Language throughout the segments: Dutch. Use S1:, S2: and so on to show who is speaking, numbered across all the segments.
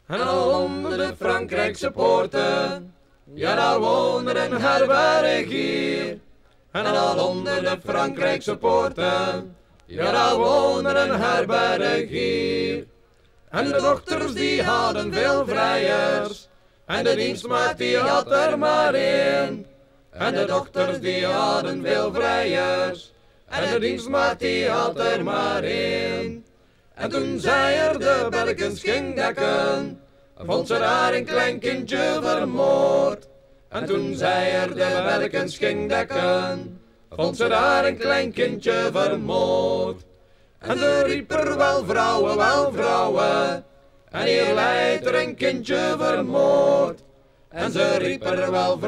S1: En al onder de Frankrijkse poorten, ja daar woonde een herbergier. En al onder de Frankrijkse poorten, ja daar woonde een herbergier. En de dochters die hadden veel vrijers, en de dienstmaagd die had er maar één. En de dochters die hadden veel vrijers, en de dienstmaagd die had er maar één. En toen zij er de belkens ging dekken, vond ze daar een klein kindje vermoord. En toen zij er de belkens ging dekken, vond ze daar een klein kindje vermoord. En ze riep er wel vrouwen, en hier leidt er een kindje vermoord. En ze riep er wel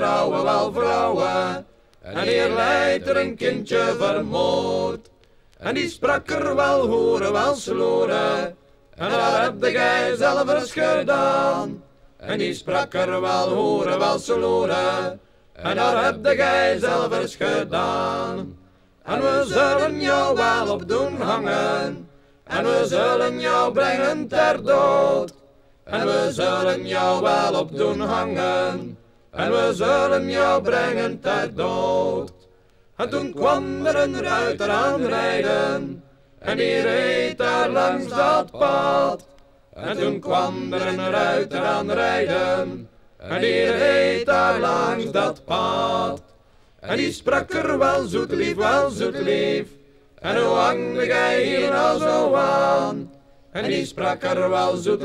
S1: vrouwen, en hier leidt er een kindje vermoord. En die sprak er wel hoeren, wel sloeren, en dat heb gij zelf eens gedaan. En die sprak er wel hoeren, wel sloeren, en dat heb gij zelf eens gedaan. En we zullen jou wel op doen hangen, en we zullen jou brengen ter dood. En we zullen jou wel op doen hangen, en we zullen jou brengen ter dood. En toen kwam er een ruiter aanrijden, en die reed daar langs dat pad. En toen kwam er een ruiter aanrijden, en die reed daar langs dat pad. En die sprak er wel zoet lief, en hoe hangde gij hier nou zo aan? En die sprak er wel zoet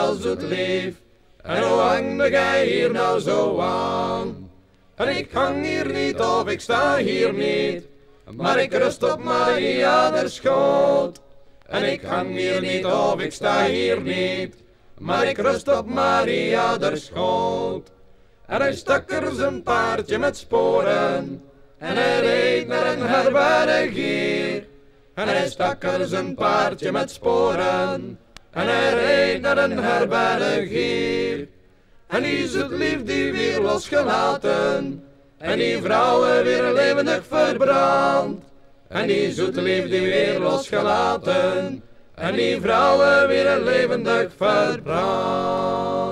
S1: lief, en hoe hangde gij hier nou zo aan? En ik hang hier niet of ik sta hier niet, maar ik rust op Maria der schoot. En ik hang hier niet of ik sta hier niet, maar ik rust op Maria der schoot. En hij stak er zijn paardje met sporen, en hij reed naar een herbergier. En hij stak er zijn paardje met sporen, en hij reed naar een herbergier. En die zoetlief die weer losgelaten, en die vrouwen weer levendig verbrand. En die zoetlief die weer losgelaten, en die vrouwen weer levendig verbrand.